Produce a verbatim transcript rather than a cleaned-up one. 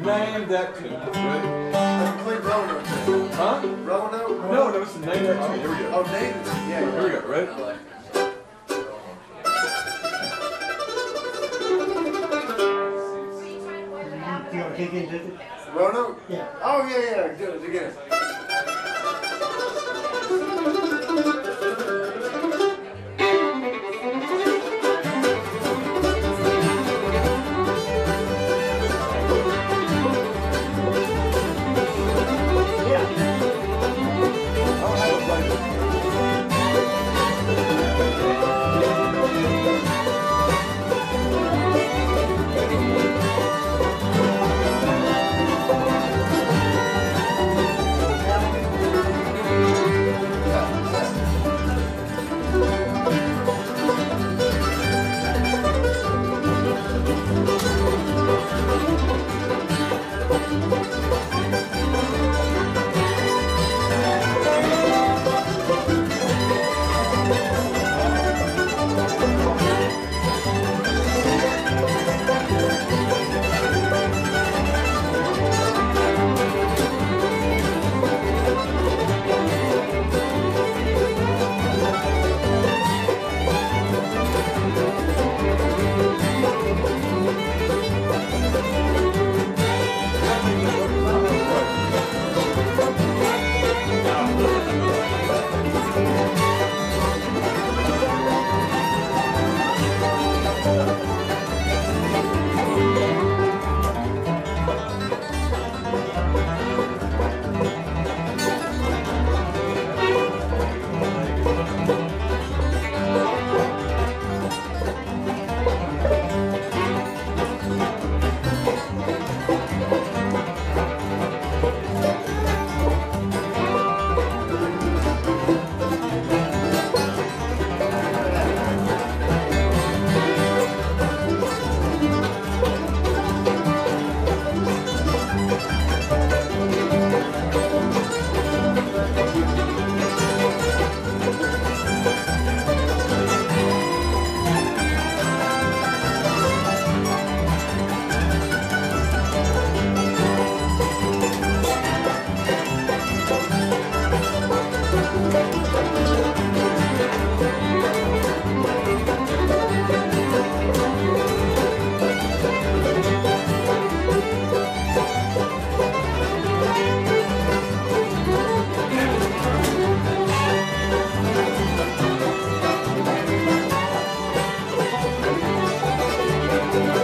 name that tune. Ready? I'm playing Roanoke. Huh? Roanoke? No, no, it's name that tune. Here we go. Oh, name it. Yeah. Here we go. Ready? You want to kick into it? Roanoke? Yeah. Oh, yeah, yeah. Do it again. Thank you.